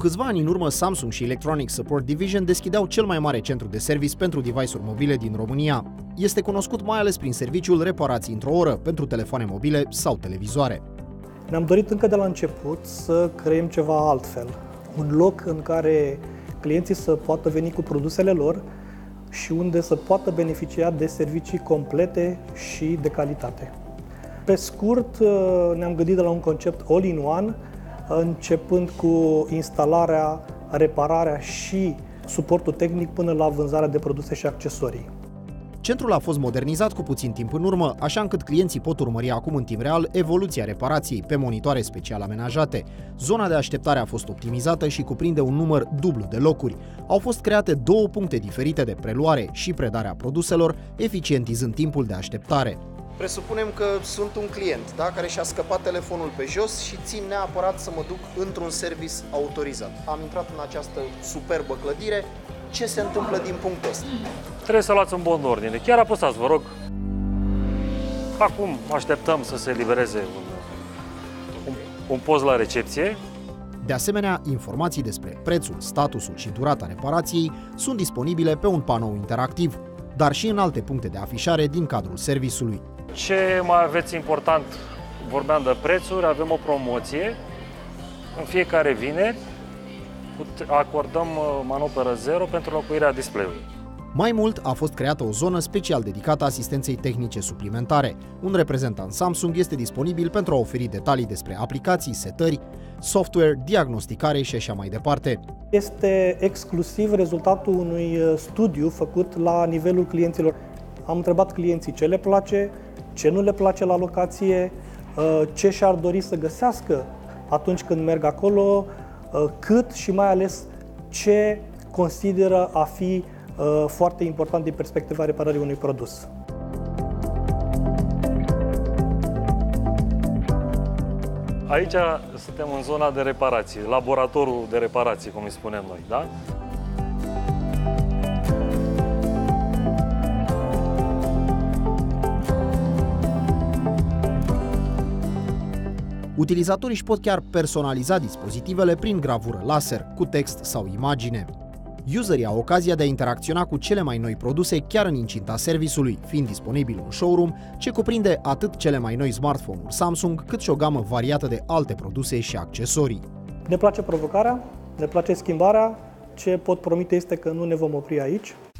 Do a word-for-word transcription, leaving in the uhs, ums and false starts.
câțiva ani în urmă, Samsung și Electronic Support Division deschideau cel mai mare centru de service pentru device-uri mobile din România. Este cunoscut mai ales prin serviciul reparații într-o oră pentru telefoane mobile sau televizoare. Ne-am dorit încă de la început să creăm ceva altfel. Un loc în care clienții să poată veni cu produsele lor și unde să poată beneficia de servicii complete și de calitate. Pe scurt, ne-am gândit de la un concept all-in-one, începând cu instalarea, repararea și suportul tehnic până la vânzarea de produse și accesorii. Centrul a fost modernizat cu puțin timp în urmă, așa încât clienții pot urmări acum în timp real evoluția reparației pe monitoare special amenajate. Zona de așteptare a fost optimizată și cuprinde un număr dublu de locuri. Au fost create două puncte diferite de preluare și predare a produselor, eficientizând timpul de așteptare. Presupunem că sunt un client, da, care și-a scăpat telefonul pe jos și țin neapărat să mă duc într-un service autorizat. Am intrat în această superbă clădire. Ce se întâmplă din punctul ăsta? Trebuie să luați un bon de ordine. Chiar apăsați, vă rog. Acum așteptăm să se elibereze un, un, un post la recepție. De asemenea, informații despre prețul, statusul și durata reparației sunt disponibile pe un panou interactiv, dar și în alte puncte de afișare din cadrul serviciului. Ce mai aveți important? Vorbeam de prețuri, avem o promoție. În fiecare vineri acordăm manoperă zero pentru înlocuirea display-ului. Mai mult, a fost creată o zonă special dedicată asistenței tehnice suplimentare. Un reprezentant Samsung este disponibil pentru a oferi detalii despre aplicații, setări, software, diagnosticare și așa mai departe. Este exclusiv rezultatul unui studiu făcut la nivelul clienților. Am întrebat clienții ce le place, ce nu le place la locație, ce și-ar dori să găsească atunci când merg acolo, cât și mai ales ce consideră a fi foarte important din perspectiva reparării unui produs. Aici suntem în zona de reparații, laboratorul de reparații, cum îi spunem noi, da? Utilizatorii își pot chiar personaliza dispozitivele prin gravură laser, cu text sau imagine. Userii au ocazia de a interacționa cu cele mai noi produse chiar în incinta serviciului, fiind disponibil un showroom ce cuprinde atât cele mai noi smartphone-uri Samsung, cât și o gamă variată de alte produse și accesorii. Ne place provocarea, ne place schimbarea. Ce pot promite este că nu ne vom opri aici.